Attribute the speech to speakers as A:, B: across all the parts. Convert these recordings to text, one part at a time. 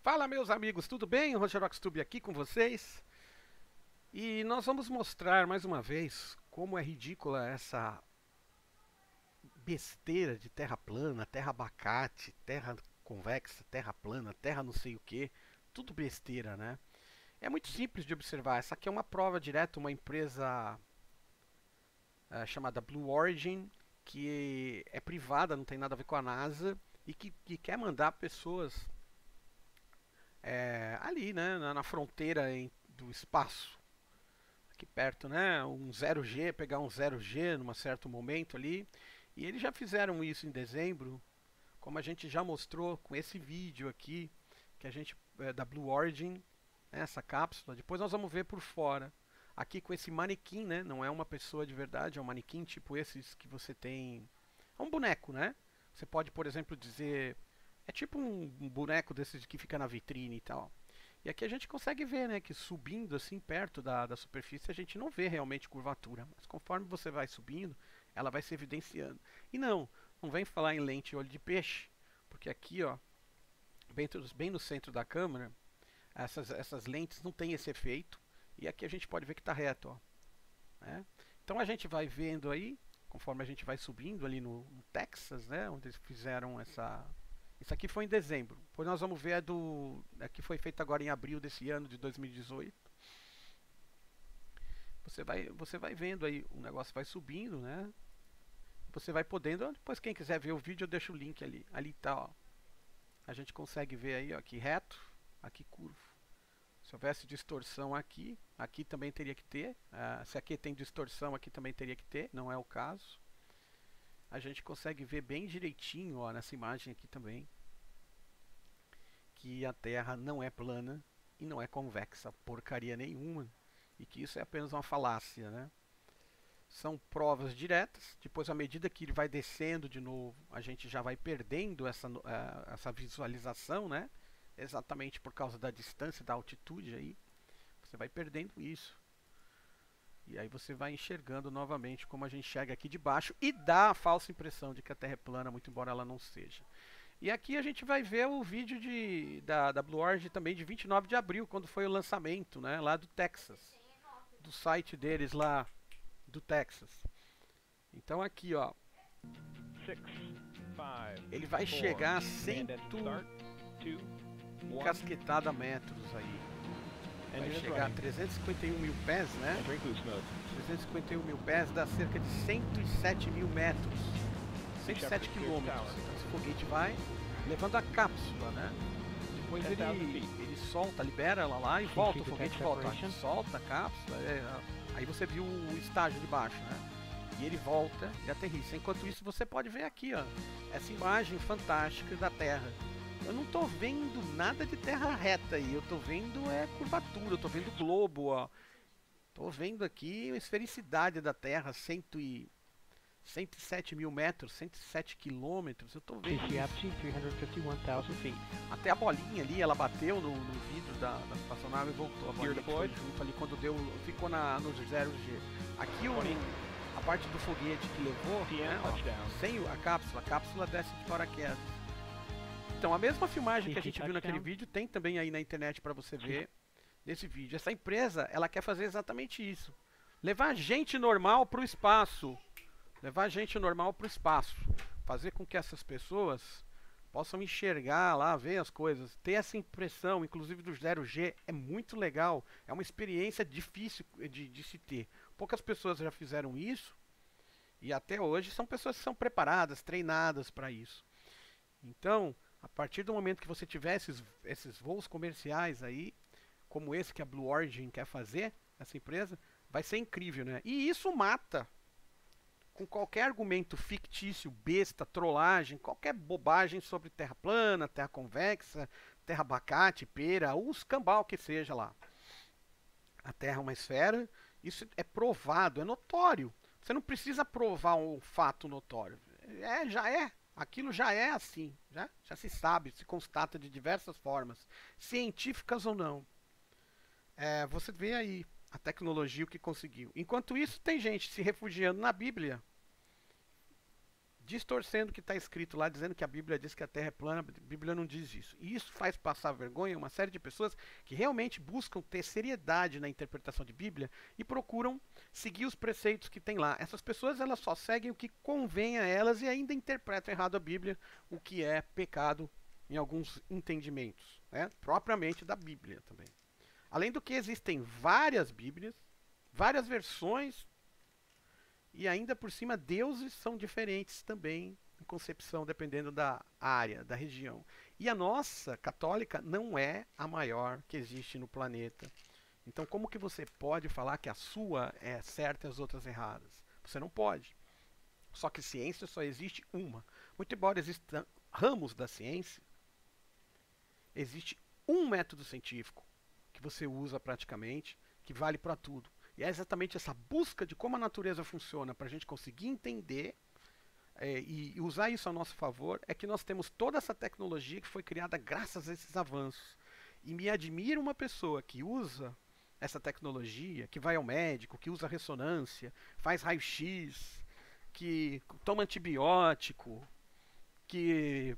A: Fala, meus amigos, tudo bem? O Roger Oxtube aqui com vocês. E nós vamos mostrar mais uma vez como é ridícula essa besteira de terra plana, terra abacate, terra convexa, terra plana, terra não sei o que. Tudo besteira, né? É muito simples de observar. Essa aqui é uma prova direta, uma empresa chamada Blue Origin, que é privada, não tem nada a ver com a NASA, e que quer mandar pessoas ali, né, na fronteira do espaço, aqui perto, né, um 0G, pegar um 0G num certo momento ali, e eles já fizeram isso em dezembro, como a gente já mostrou com esse vídeo aqui, que a gente da Blue Origin, né, essa cápsula. Depois nós vamos ver por fora, aqui com esse manequim, né, não é uma pessoa de verdade, é um manequim tipo esses que você tem, é um boneco, né, você pode, por exemplo, dizer, é tipo um boneco desses que fica na vitrine e tal. E aqui a gente consegue ver, né, que subindo assim perto da superfície a gente não vê realmente curvatura, mas conforme você vai subindo, ela vai se evidenciando. E não vem falar em lente olho de peixe, porque aqui, ó, bem no centro da câmera, essas lentes não têm esse efeito, e aqui a gente pode ver que está reto, ó, né? Então a gente vai vendo aí, conforme a gente vai subindo ali no Texas, né, onde eles fizeram essa. Isso aqui foi em dezembro. Depois nós vamos ver aqui foi feito agora em abril desse ano de 2018. Você vai vendo aí, o negócio vai subindo, né? Você vai podendo, depois quem quiser ver o vídeo eu deixo o link ali. Ali tá, ó. A gente consegue ver aí, ó, aqui reto, aqui curvo. Se houvesse distorção aqui, aqui também teria que ter. Se aqui tem distorção, aqui também teria que ter, não é o caso. A gente consegue ver bem direitinho, ó, nessa imagem aqui também, que a Terra não é plana e não é convexa, porcaria nenhuma, e que isso é apenas uma falácia, né? São provas diretas. Depois, à medida que ele vai descendo de novo, a gente já vai perdendo essa visualização, né? Exatamente por causa da distância, da altitude aí, você vai perdendo isso. E aí você vai enxergando novamente como a gente enxerga aqui de baixo e dá a falsa impressão de que a Terra é plana, muito embora ela não seja. E aqui a gente vai ver o vídeo da Blue Origin também de 29 de abril, quando foi o lançamento, né, lá do Texas, do site deles lá do Texas. Então aqui, ó, ele vai chegar a 100 encasquetada metros aí. Vai chegar a 351 mil pés, né? 351 mil pés dá cerca de 107 mil metros. 107 quilômetros. Então esse foguete vai levando a cápsula, né? Depois ele solta, libera ela lá e volta, o foguete volta. Solta a cápsula, aí você viu o estágio de baixo, né? E ele volta e aterrissa. Enquanto isso você pode ver aqui, ó, essa imagem fantástica da Terra. Eu não tô vendo nada de terra reta aí, eu tô vendo curvatura, eu tô vendo globo, ó. Tô vendo aqui a esfericidade da Terra, 107 mil metros, 107 quilômetros, eu tô vendo até a bolinha ali, ela bateu no vidro da espaçonave e voltou. A bolinha foi junto ali quando ficou no 0G. Aqui a parte do foguete que levou, né, ó, sem a cápsula desce de paraquedas. Então a mesma filmagem que a gente viu naquele vídeo tem também aí na internet para você ver nesse vídeo. Essa empresa, ela quer fazer exatamente isso. Levar gente normal para o espaço. Levar gente normal para o espaço. Fazer com que essas pessoas possam enxergar lá, ver as coisas. Ter essa impressão, inclusive do 0G, é muito legal. É uma experiência difícil de se ter. Poucas pessoas já fizeram isso. E até hoje são pessoas que são preparadas, treinadas para isso. Então, a partir do momento que você tiver esses voos comerciais aí, como esse que a Blue Origin quer fazer, essa empresa, vai ser incrível, né? E isso mata com qualquer argumento fictício, besta, trollagem, qualquer bobagem sobre terra plana, terra convexa, terra abacate, pera, o escambau que seja lá. A Terra é uma esfera, isso é provado, é notório. Você não precisa provar um fato notório. Já é. Aquilo já é assim, já se sabe, se constata de diversas formas, científicas ou não. Você vê aí a tecnologia, o que conseguiu. Enquanto isso, tem gente se refugiando na Bíblia, distorcendo o que está escrito lá, dizendo que a Bíblia diz que a Terra é plana. A Bíblia não diz isso. E isso faz passar vergonha uma série de pessoas que realmente buscam ter seriedade na interpretação de Bíblia e procuram seguir os preceitos que tem lá. Essas pessoas, elas só seguem o que convém a elas e ainda interpretam errado a Bíblia, o que é pecado em alguns entendimentos, né? Propriamente da Bíblia também. Além do que existem várias Bíblias, várias versões, e ainda por cima deuses são diferentes também em concepção, dependendo da área, da região. E a nossa, católica, não é a maior que existe no planeta. Então como que você pode falar que a sua é certa e as outras erradas? Você não pode. Só que ciência só existe uma. Muito embora existam ramos da ciência, existe um método científico que você usa praticamente, que vale para tudo. E é exatamente essa busca de como a natureza funciona para a gente conseguir entender e usar isso a nosso favor, é que nós temos toda essa tecnologia que foi criada graças a esses avanços. E me admira uma pessoa que usa essa tecnologia, que vai ao médico, que usa ressonância, faz raio-x, que toma antibiótico, que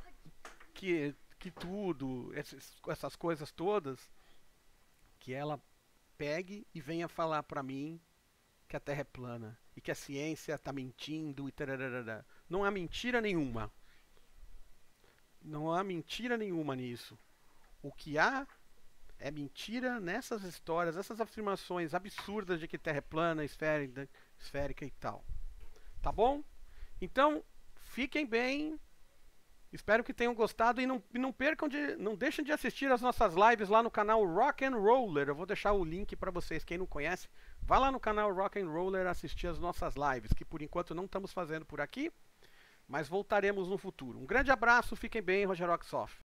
A: tudo, essas coisas todas, que ela pegue e venha falar para mim que a Terra é plana e que a ciência está mentindo e tararara. Não há mentira nenhuma. Não há mentira nenhuma nisso. O que há é mentira nessas histórias, essas afirmações absurdas de que Terra é plana, esférica e tal. Tá bom? Então, fiquem bem. Espero que tenham gostado e não percam não deixem de assistir as nossas lives lá no canal Rock and Roller. Eu vou deixar o link para vocês, quem não conhece, vá lá no canal Rock and Roller assistir as nossas lives, que por enquanto não estamos fazendo por aqui, mas voltaremos no futuro. Um grande abraço, fiquem bem, Roger Rocksoff.